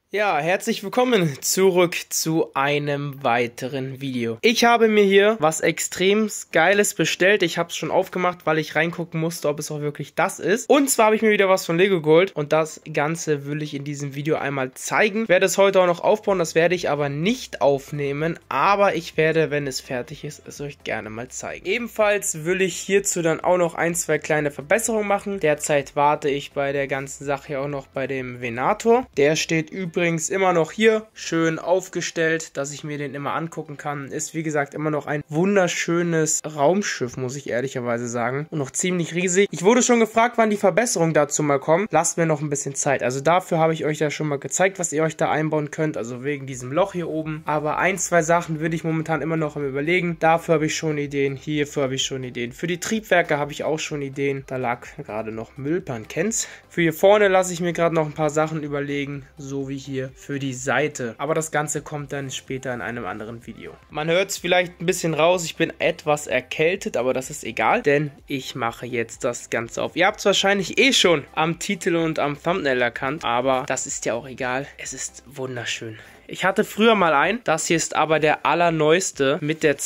Ja, herzlich willkommen zurück zu einem weiteren Video. Ich habe mir hier was extrem Geiles bestellt. Ich habe es schon aufgemacht, weil ich reingucken musste, ob es auch wirklich das ist. Und zwar habe ich mir wieder was von Lego geholt und das Ganze will ich in diesem Video einmal zeigen. Ich werde es heute auch noch aufbauen, das werde ich aber nicht aufnehmen. Aber ich werde, wenn es fertig ist, es euch gerne mal zeigen. Ebenfalls will ich hierzu dann auch noch ein, zwei kleine Verbesserungen machen. Derzeit warte ich bei der ganzen Sache auch noch bei dem Venator. Der steht übrigens immer noch hier, schön aufgestellt, dass ich mir den immer angucken kann. Ist wie gesagt immer noch ein wunderschönes Raumschiff, muss ich ehrlicherweise sagen. Und noch ziemlich riesig. Ich wurde schon gefragt, wann die Verbesserungen dazu mal kommen. Lasst mir noch ein bisschen Zeit. Also dafür habe ich euch ja schon mal gezeigt, was ihr euch da einbauen könnt. Also wegen diesem Loch hier oben. Aber ein, zwei Sachen würde ich momentan immer noch am Überlegen. Dafür habe ich schon Ideen. Hierfür habe ich schon Ideen. Für die Triebwerke habe ich auch schon Ideen. Da lag gerade noch Müll, man kennt's. Für hier vorne lasse ich mir gerade noch ein paar Sachen überlegen. So wie hier für die Seite. Aber das Ganze kommt dann später in einem anderen Video. Man hört es vielleicht ein bisschen raus. Ich bin etwas erkältet, aber das ist egal, denn ich mache jetzt das Ganze auf. Ihr habt es wahrscheinlich eh schon am Titel und am Thumbnail erkannt, aber das ist ja auch egal. Es ist wunderschön. Ich hatte früher mal einen, das hier ist aber der allerneueste mit der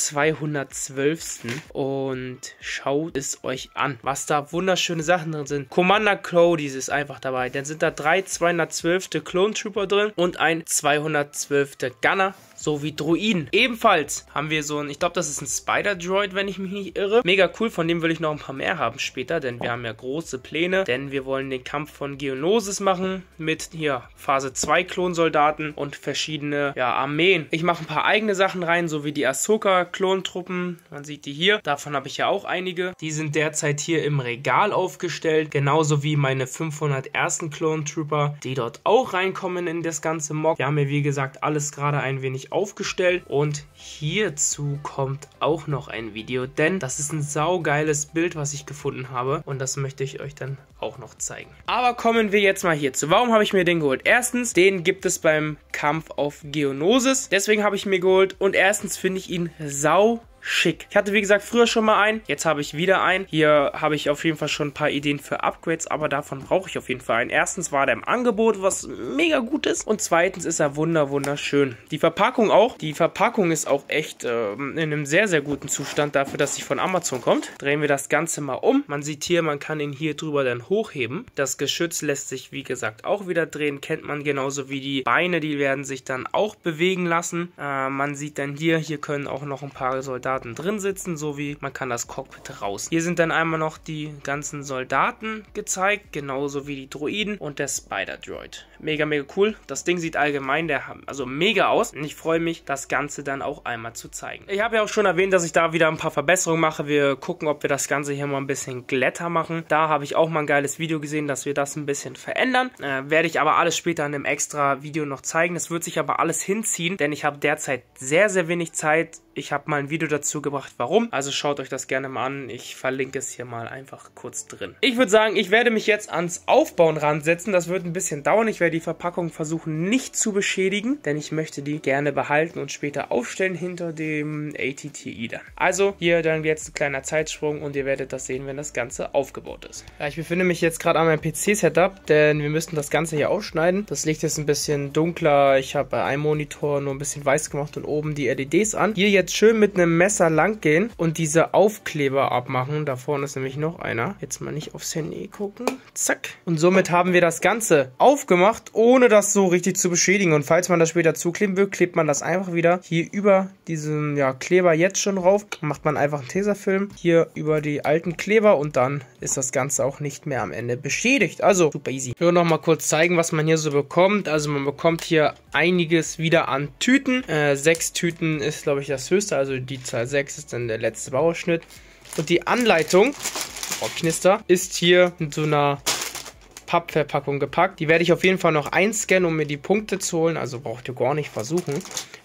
212. Und schaut es euch an, was da wunderschöne Sachen drin sind. Commander Cody ist einfach dabei. Dann sind da 3 212. Clone Trooper drin und ein 212. Gunner. Sowie Droiden. Ebenfalls haben wir so ein, ich glaube, das ist ein Spider-Droid, wenn ich mich nicht irre. Mega cool, von dem will ich noch ein paar mehr haben später, denn wir haben ja große Pläne. Denn wir wollen den Kampf von Geonosis machen mit hier Phase 2 Klonsoldaten und verschiedene Armeen. Ich mache ein paar eigene Sachen rein, so wie die Ahsoka-Klontruppen. Man sieht die hier. Davon habe ich ja auch einige. Die sind derzeit hier im Regal aufgestellt. Genauso wie meine 501. Klontrooper, die dort auch reinkommen in das ganze Mock. Wir haben ja wie gesagt alles gerade ein wenig aufgestellt und hierzu kommt auch noch ein Video, denn das ist ein saugeiles Bild, was ich gefunden habe und das möchte ich euch dann auch noch zeigen. Aber kommen wir jetzt mal hierzu. Warum habe ich mir den geholt? Erstens, den gibt es beim Kampf auf Geonosis, deswegen habe ich mir geholt und erstens finde ich ihn schick. Ich hatte wie gesagt früher schon mal einen, jetzt habe ich wieder einen. Hier habe ich auf jeden Fall schon ein paar Ideen für Upgrades, aber davon brauche ich auf jeden Fall einen. Erstens war der im Angebot, was mega gut ist und zweitens ist er wunderschön. Die Verpackung auch. Die Verpackung ist auch echt in einem sehr guten Zustand dafür, dass sie von Amazon kommt. Drehen wir das Ganze mal um. Man sieht hier, man kann ihn hier drüber dann hochheben. Das Geschütz lässt sich wie gesagt auch wieder drehen, kennt man genauso wie die Beine, die werden sich dann auch bewegen lassen. Man sieht dann hier können auch noch ein paar Soldaten drin sitzen, sowie man kann das Cockpit raus. Hier sind dann einmal noch die ganzen Soldaten gezeigt, genauso wie die Droiden und der Spider-Droid. Mega cool. Das Ding sieht allgemein mega aus und ich freue mich, das Ganze dann auch einmal zu zeigen. Ich habe ja auch schon erwähnt, dass ich da wieder ein paar Verbesserungen mache. Wir gucken, ob wir das Ganze hier mal ein bisschen glatter machen. Da habe ich auch mal ein geiles Video gesehen, dass wir das ein bisschen verändern. Werde ich aber alles später in einem extra Video noch zeigen. Es wird sich aber alles hinziehen, denn ich habe derzeit sehr wenig Zeit. Ich habe mal ein Video dazu gebracht, warum. Also schaut euch das gerne mal an. Ich verlinke es hier mal einfach kurz drin. Ich würde sagen, ich werde mich jetzt ans Aufbauen ransetzen. Das wird ein bisschen dauern. Ich werde die Verpackung versuchen nicht zu beschädigen, denn ich möchte die gerne behalten und später aufstellen hinter dem ATTI dann. Also hier dann jetzt ein kleiner Zeitsprung und ihr werdet das sehen, wenn das Ganze aufgebaut ist. Ja, ich befinde mich jetzt gerade an meinem PC-Setup, denn wir müssen das Ganze hier aufschneiden. Das Licht ist ein bisschen dunkler. Ich habe bei einem Monitor nur ein bisschen weiß gemacht und oben die LEDs an. Hier jetzt schön mit einem Messer lang gehen und diese Aufkleber abmachen. Da vorne ist nämlich noch einer. Jetzt mal nicht aufs Handy gucken. Zack. Und somit haben wir das Ganze aufgemacht, ohne das so richtig zu beschädigen. Und falls man das später zukleben will, klebt man das einfach wieder hier über diesen Kleber jetzt schon drauf. Macht man einfach einen Tesafilm hier über die alten Kleber und dann ist das Ganze auch nicht mehr am Ende beschädigt. Also super easy. Ich will noch mal kurz zeigen, was man hier so bekommt. Also man bekommt hier einiges wieder an Tüten. 6 Tüten ist, glaube ich, das höchste. Also die Zahl 6 ist dann der letzte Bauausschnitt. Und die Anleitung, Knister, ist hier in so einer Pappverpackung gepackt. Die werde ich auf jeden Fall noch einscannen, um mir die Punkte zu holen. Also braucht ihr gar nicht versuchen.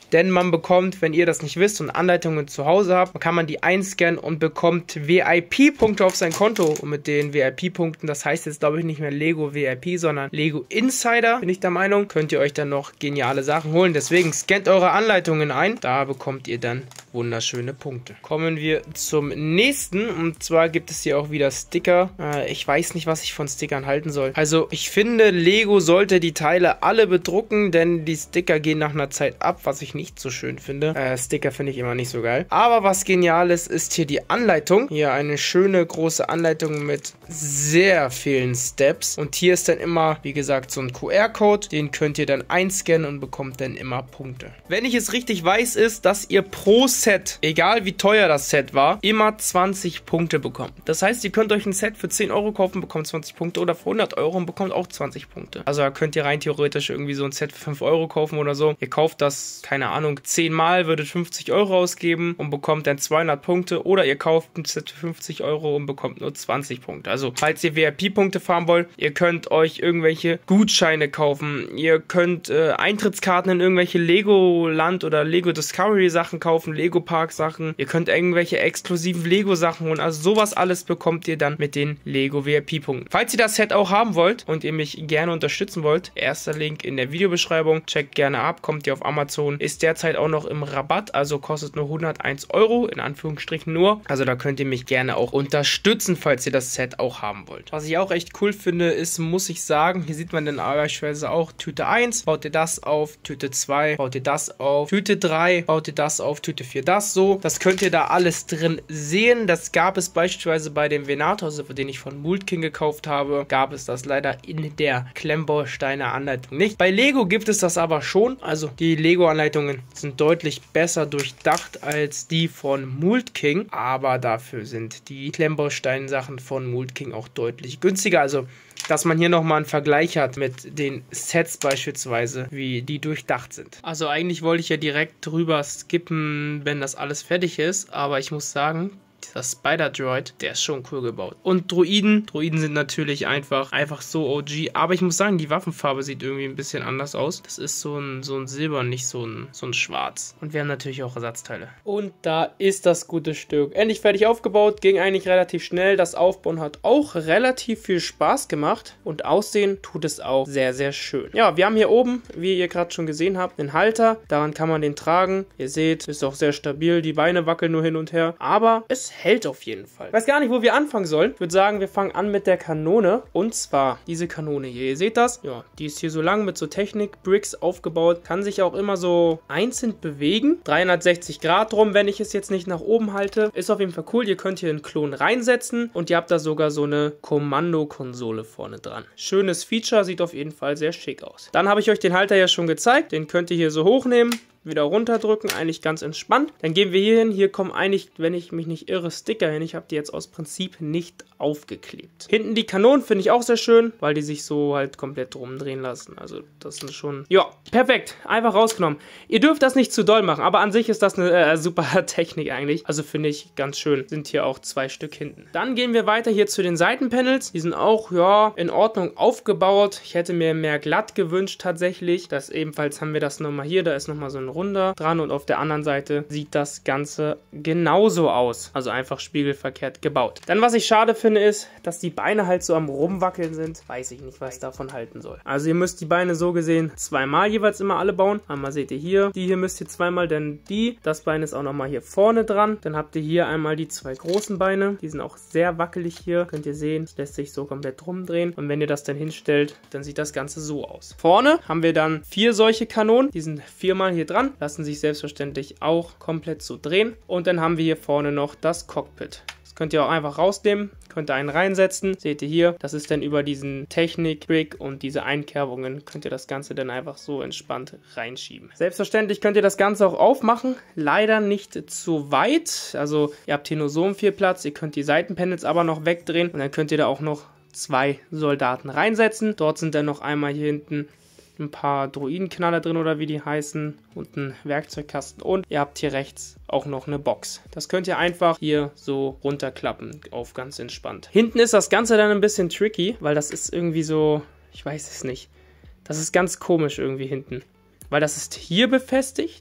denn man bekommt, wenn ihr das nicht wisst und Anleitungen zu Hause habt, kann man die einscannen und bekommt VIP-Punkte auf sein Konto. Und mit den VIP-Punkten, das heißt jetzt glaube ich nicht mehr Lego VIP, sondern Lego Insider, bin ich der Meinung, könnt ihr euch dann noch geniale Sachen holen. Deswegen scannt eure Anleitungen ein, da bekommt ihr dann wunderschöne Punkte. Kommen wir zum nächsten, und zwar gibt es hier auch wieder Sticker. Ich weiß nicht, was ich von Stickern halten soll. Also ich finde, Lego sollte die Teile alle bedrucken, denn die Sticker gehen nach einer Zeit ab, was ich nicht so schön finde. Sticker finde ich immer nicht so geil. Aber was genial ist hier die Anleitung. Hier eine schöne große Anleitung mit sehr vielen Steps. Und hier ist dann immer, wie gesagt, so ein QR-Code. Den könnt ihr dann einscannen und bekommt dann immer Punkte. Wenn ich es richtig weiß, ist, dass ihr pro Set, egal wie teuer das Set war, immer 20 Punkte bekommt. Das heißt, ihr könnt euch ein Set für 10 Euro kaufen, bekommt 20 Punkte, oder für 100 Euro und bekommt auch 20 Punkte. Also da könnt ihr rein theoretisch irgendwie so ein Set für 5 Euro kaufen oder so. Ihr kauft das, keine Ahnung, 10 Mal, würdet 50 Euro ausgeben und bekommt dann 200 Punkte, oder ihr kauft ein Set für 50 Euro und bekommt nur 20 Punkte. Also falls ihr VIP-Punkte fahren wollt, ihr könnt euch irgendwelche Gutscheine kaufen, ihr könnt Eintrittskarten in irgendwelche Legoland oder Lego Discovery Sachen kaufen, Lego Park Sachen, ihr könnt irgendwelche exklusiven Lego Sachen holen, also sowas alles bekommt ihr dann mit den Lego VIP-Punkten. Falls ihr das Set auch haben wollt und ihr mich gerne unterstützen wollt, erster Link in der Videobeschreibung, checkt gerne ab, kommt ihr auf Amazon, ist derzeit auch noch im Rabatt, also kostet nur 101 Euro, in Anführungsstrichen nur, also da könnt ihr mich gerne auch unterstützen, falls ihr das Set auch haben wollt. Was ich auch echt cool finde, ist, muss ich sagen, hier sieht man dann beispielsweise auch Tüte 1, baut ihr das auf, Tüte 2, baut ihr das auf, Tüte 3, baut ihr das auf, Tüte 4 das so. Das könnt ihr da alles drin sehen. Das gab es beispielsweise bei dem Venator, also den ich von Mould King gekauft habe, gab es das leider in der Klemmbausteiner Anleitung nicht. Bei Lego gibt es das aber schon. Also die Lego-Anleitungen sind deutlich besser durchdacht als die von Mould King, aber dafür sind die Klemmbaustein-Sachen von Mould King auch deutlich günstiger. Also dass man hier nochmal einen Vergleich hat mit den Sets beispielsweise, wie die durchdacht sind. Also eigentlich wollte ich ja direkt drüber skippen, wenn das alles fertig ist, aber ich muss sagen, dieser Spider-Droid, der ist schon cool gebaut. Und Droiden sind natürlich einfach so OG, aber ich muss sagen, die Waffenfarbe sieht irgendwie ein bisschen anders aus. Das ist so ein Silber, nicht so ein Schwarz. Und wir haben natürlich auch Ersatzteile. Und da ist das gute Stück. Endlich fertig aufgebaut, ging eigentlich relativ schnell. Das Aufbauen hat auch relativ viel Spaß gemacht und aussehen tut es auch sehr, sehr schön. Ja, wir haben hier oben, wie ihr gerade schon gesehen habt, einen Halter. Daran kann man den tragen. Ihr seht, ist auch sehr stabil. Die Beine wackeln nur hin und her, aber es hält auf jeden Fall. Ich weiß gar nicht, wo wir anfangen sollen. Ich würde sagen, wir fangen an mit der Kanone. Und zwar diese Kanone hier. Ihr seht das? Ja, die ist hier so lang mit so Technik-Bricks aufgebaut. Kann sich auch immer so einzeln bewegen. 360 Grad rum, wenn ich es jetzt nicht nach oben halte. Ist auf jeden Fall cool. Ihr könnt hier einen Klon reinsetzen und ihr habt da sogar so eine Kommandokonsole vorne dran. Schönes Feature, sieht auf jeden Fall sehr schick aus. Dann habe ich euch den Halter ja schon gezeigt. Den könnt ihr hier so hochnehmen, wieder runterdrücken, eigentlich ganz entspannt. Dann gehen wir hier hin, hier kommen eigentlich, wenn ich mich nicht irre, Sticker hin. Ich habe die jetzt aus Prinzip nicht aufgeklebt. Hinten die Kanonen finde ich auch sehr schön, weil die sich so halt komplett rumdrehen lassen. Also das sind schon, ja, perfekt, einfach rausgenommen. Ihr dürft das nicht zu doll machen, aber an sich ist das eine super Technik eigentlich. Also finde ich ganz schön. Sind hier auch 2 Stück hinten. Dann gehen wir weiter hier zu den Seitenpanels. Die sind auch, ja, in Ordnung aufgebaut. Ich hätte mir mehr glatt gewünscht tatsächlich. Das ebenfalls haben wir das nochmal hier, da ist nochmal so ein Runder dran und auf der anderen Seite sieht das Ganze genauso aus. Also einfach spiegelverkehrt gebaut. Dann, was ich schade finde, ist, dass die Beine halt so am Rumwackeln sind. Weiß ich nicht, was ich davon halten soll. Also ihr müsst die Beine so gesehen 2-mal jeweils immer alle bauen. Einmal seht ihr hier, die hier müsst ihr 2-mal, denn das Bein ist auch nochmal hier vorne dran. Dann habt ihr hier einmal die 2 großen Beine. Die sind auch sehr wackelig hier. Könnt ihr sehen, es lässt sich so komplett rumdrehen. Und wenn ihr das dann hinstellt, dann sieht das Ganze so aus. Vorne haben wir dann 4 solche Kanonen. Die sind 4-mal hier dran. Lassen sich selbstverständlich auch komplett so drehen. Und dann haben wir hier vorne noch das Cockpit. Das könnt ihr auch einfach rausnehmen. Könnt ihr einen reinsetzen. Seht ihr hier, das ist dann über diesen Technik-Brick und diese Einkerbungen könnt ihr das Ganze dann einfach so entspannt reinschieben. Selbstverständlich könnt ihr das Ganze auch aufmachen. Leider nicht zu weit. Also ihr habt hier nur so viel Platz. Ihr könnt die Seitenpanels aber noch wegdrehen und dann könnt ihr da auch noch 2 Soldaten reinsetzen. Dort sind dann noch einmal hier hinten ein paar Droidenknaller drin oder wie die heißen und ein Werkzeugkasten und ihr habt hier rechts auch noch eine Box. Das könnt ihr einfach hier so runterklappen, auf ganz entspannt. Hinten ist das Ganze dann ein bisschen tricky, weil das ist irgendwie so, ich weiß es nicht, das ist ganz komisch irgendwie hinten, weil das ist hier befestigt,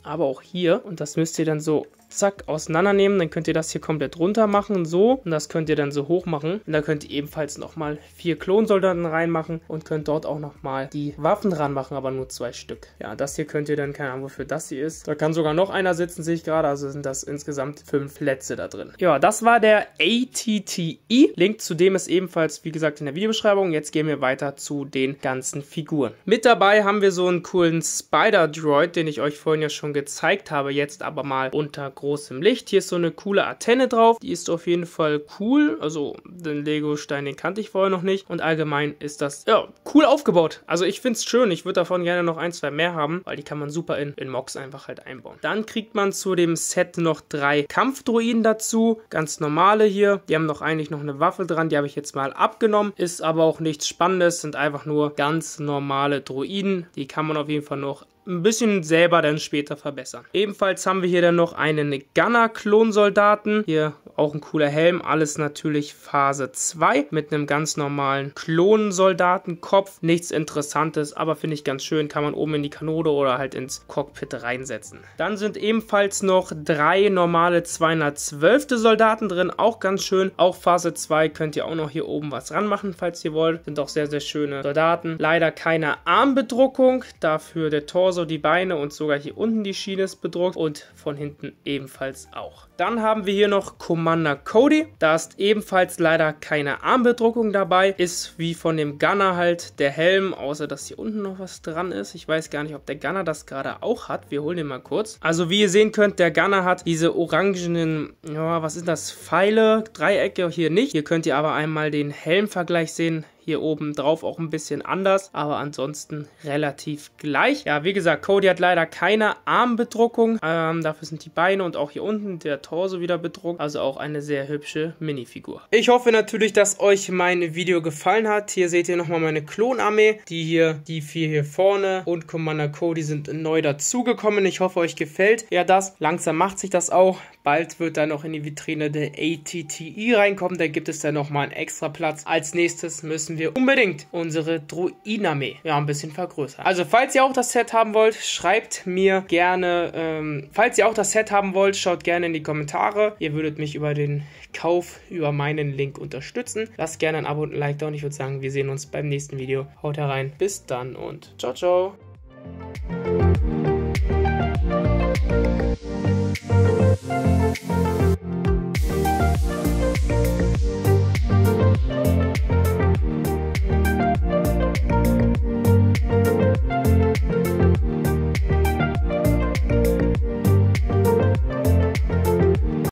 aber auch hier. Und das müsst ihr dann so zack, auseinandernehmen. Dann könnt ihr das hier komplett runter machen, so. Und das könnt ihr dann so hoch machen. Und da könnt ihr ebenfalls nochmal 4 Klonsoldaten reinmachen und könnt dort auch nochmal die Waffen dran machen, aber nur 2 Stück. Ja, das hier könnt ihr dann, keine Ahnung, wofür das hier ist. Da kann sogar noch einer sitzen, sehe ich gerade. Also sind das insgesamt 5 Plätze da drin. Ja, das war der ATTE. Link zu dem ist ebenfalls, wie gesagt, in der Videobeschreibung. Jetzt gehen wir weiter zu den ganzen Figuren. Mit dabei haben wir so einen coolen Spider-Droid, den ich euch vorhin ja schon gezeigt habe, jetzt aber mal unter großem Licht. Hier ist so eine coole Antenne drauf. Die ist auf jeden Fall cool. Also den Lego-Stein, den kannte ich vorher noch nicht. Und allgemein ist das, ja, cool aufgebaut. Also ich finde es schön. Ich würde davon gerne noch 1, 2 mehr haben, weil die kann man super in Mocs einfach halt einbauen. Dann kriegt man zu dem Set noch 3 Kampfdroiden dazu. Ganz normale hier. Die haben doch eigentlich noch eine Waffe dran. Die habe ich jetzt mal abgenommen. Ist aber auch nichts Spannendes. Sind einfach nur ganz normale Droiden. Die kann man auf jeden Fall noch ein bisschen selber dann später verbessern. Ebenfalls haben wir hier dann noch einen Gunner-Klonsoldaten. Hier auch ein cooler Helm. Alles natürlich Phase 2 mit einem ganz normalen Klonsoldatenkopf. Nichts Interessantes, aber finde ich ganz schön. Kann man oben in die Kanone oder halt ins Cockpit reinsetzen. Dann sind ebenfalls noch 3 normale 212. Soldaten drin. Auch ganz schön. Auch Phase 2 könnt ihr auch noch hier oben was ranmachen, falls ihr wollt. Sind auch sehr, sehr schöne Soldaten. Leider keine Armbedruckung. Dafür der Torso, die Beine und sogar hier unten die Schiene ist bedruckt und von hinten ebenfalls auch. Dann haben wir hier noch Commander Cody. Da ist ebenfalls leider keine Armbedruckung dabei. Ist wie von dem Gunner halt der Helm, außer dass hier unten noch was dran ist. Ich weiß gar nicht, ob der Gunner das gerade auch hat. Wir holen den mal kurz. Also wie ihr sehen könnt, der Gunner hat diese orangenen, ja, was sind das? Pfeile, Dreiecke hier nicht. Hier könnt ihr aber einmal den Helmvergleich sehen. Hier oben drauf auch ein bisschen anders, aber ansonsten relativ gleich. Ja, wie gesagt, Cody hat leider keine Armbedruckung. Dafür sind die Beine und auch hier unten der Torso wieder bedruckt. Also auch eine sehr hübsche Minifigur. Ich hoffe natürlich, dass euch mein Video gefallen hat. Hier seht ihr nochmal meine Klonarmee. Die 4 hier vorne und Commander Cody sind neu dazugekommen. Ich hoffe, euch gefällt ja das. Langsam macht sich das auch. Bald wird dann noch in die Vitrine der ATTE reinkommen. Da gibt es dann nochmal einen extra Platz. Als nächstes müssen wir unbedingt unsere Droidenarmee ein bisschen vergrößern. Also falls ihr auch das Set haben wollt, schreibt mir gerne, falls ihr auch das Set haben wollt, schaut gerne in die Kommentare. Ihr würdet mich über den Kauf, über meinen Link unterstützen. Lasst gerne ein Abo und ein Like da und ich würde sagen, wir sehen uns beim nächsten Video. Haut herein, bis dann und ciao, ciao.